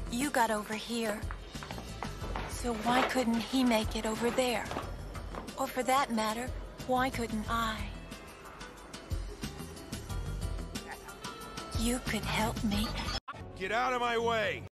You got over here. So why couldn't he make it over there? Or for that matter, why couldn't I? You could help me. Get out of my way!